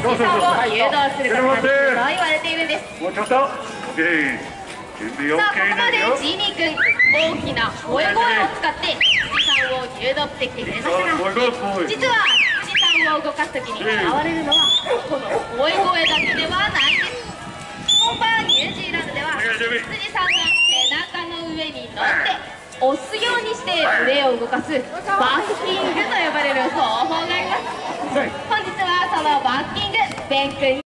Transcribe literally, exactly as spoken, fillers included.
富士山を誘導することができると言われているんです。 もうちょっと OK 準備 OK さあここまでよ。 ジーニー君大きな声声を使って富士山を誘導してきてくれましたが、実は富士山を動かす時に現れるのはこの声声だけではないんです。本場ニュージーランドでは富士山の背中の上に乗って押すようにして腕を動かすバッキングと呼ばれる方法があります。本日はそのバッキングベン君